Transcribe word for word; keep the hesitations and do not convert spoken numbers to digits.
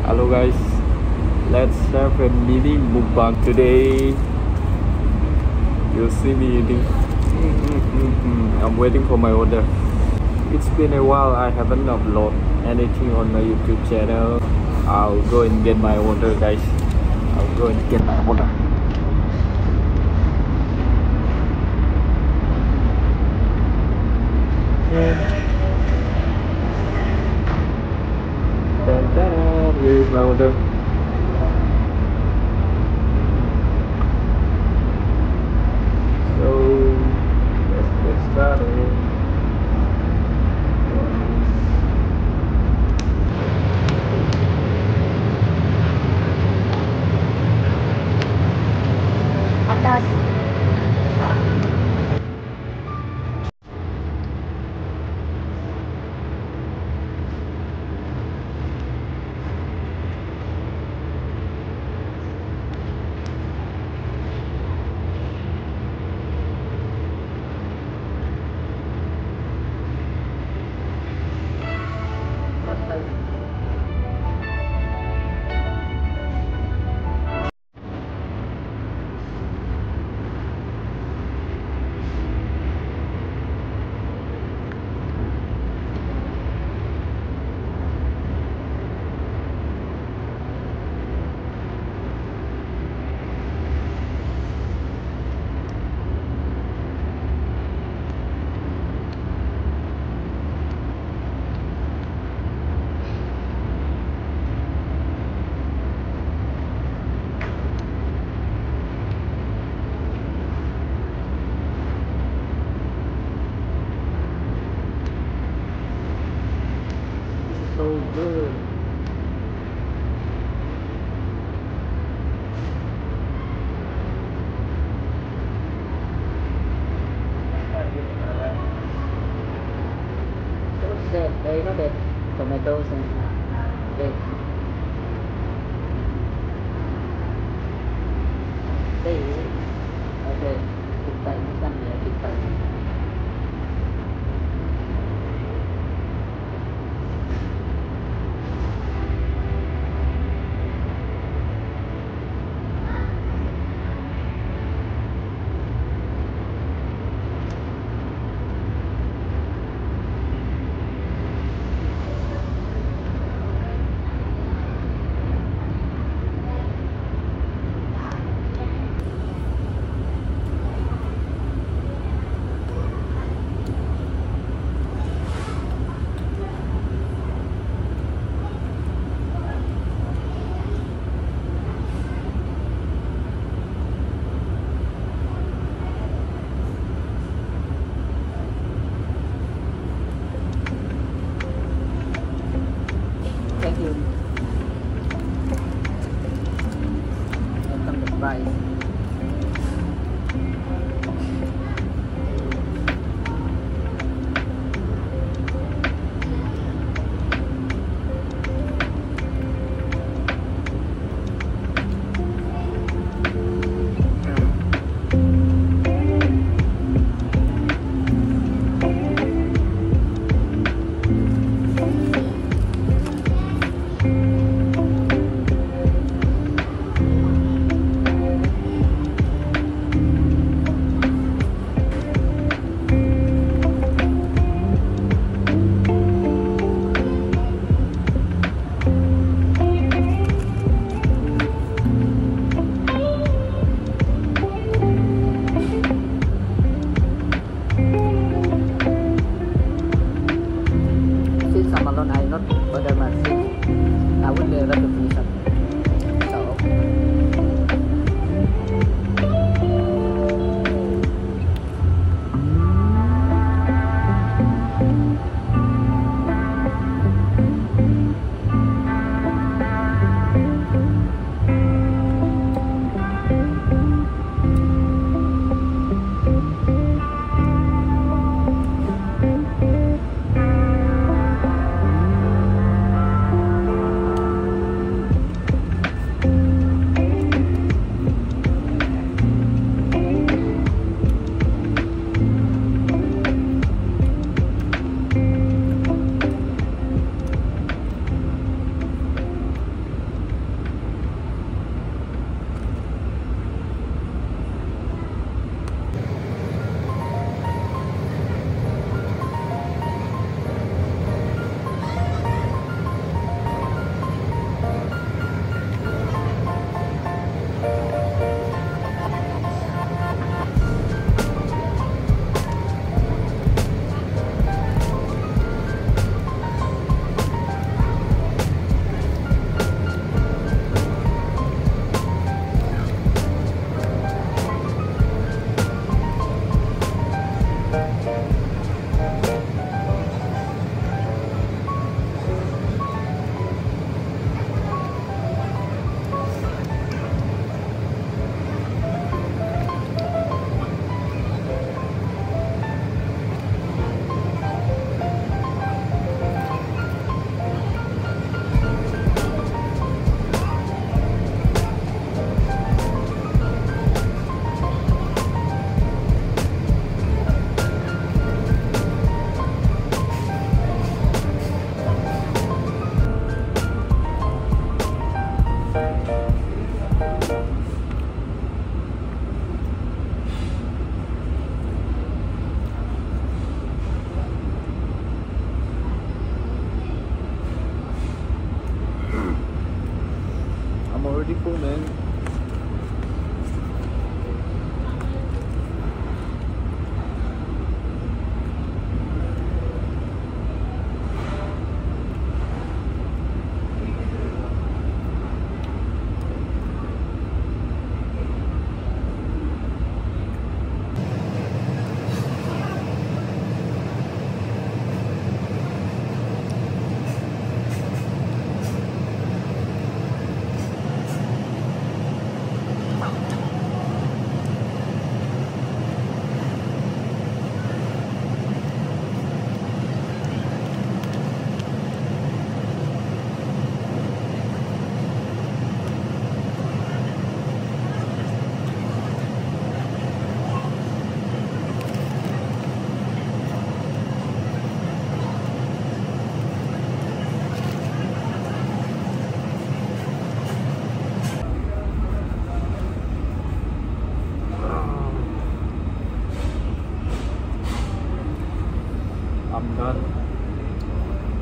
Hello guys, let's have a mini mukbang today. You'll see me eating. I'm waiting for my order. It's been a while I haven't uploaded anything on my YouTube channel. I'll go and get my order guys. I'll go and get my order. Here is my order. So let's get started. Atas. So good. There, there you know that tomatoes and veg. Đây, okay, thịt tây, xanh nhẹ thịt tây. Thank you. Welcome the price. Since I'm alone, I not order much. I would be able to finish up. So already full, man.